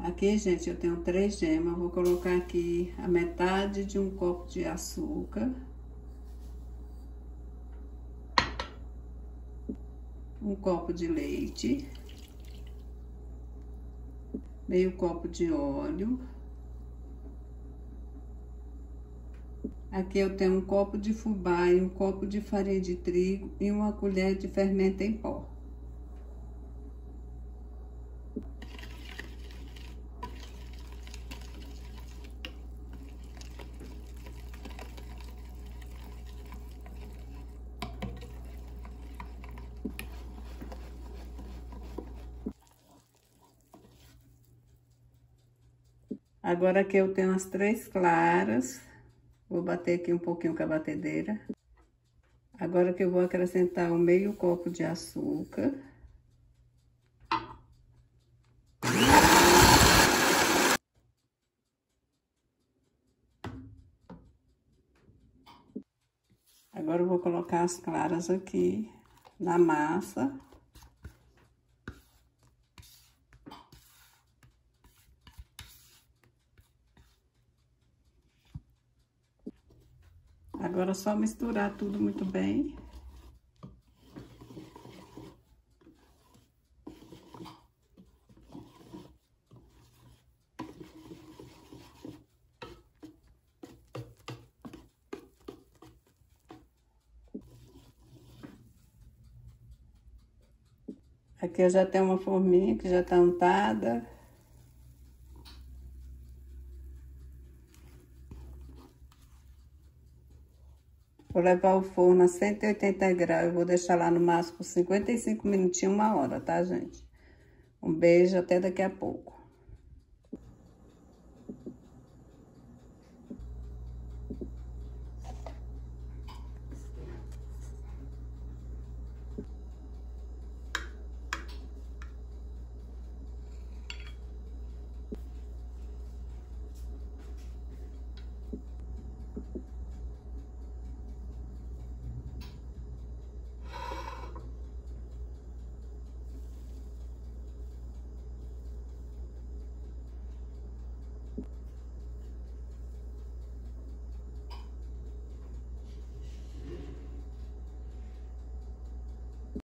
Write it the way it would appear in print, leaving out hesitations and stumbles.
Aqui, gente, eu tenho 3 gemas. Vou colocar aqui a metade de um copo de açúcar. Um copo de leite. Meio copo de óleo. Aqui eu tenho um copo de fubá e um copo de farinha de trigo e uma colher de fermento em pó. Agora aqui eu tenho as 3 claras. Vou bater aqui um pouquinho com a batedeira. Agora que eu vou acrescentar o meio copo de açúcar. Agora eu vou colocar as claras aqui na massa. Agora é só misturar tudo muito bem. Aqui eu já tenho uma forminha que já tá untada. Vou levar o forno a 180 graus. Eu vou deixar lá no máximo por 55 minutinhos, 1 hora, tá, gente? Um beijo, até daqui a pouco.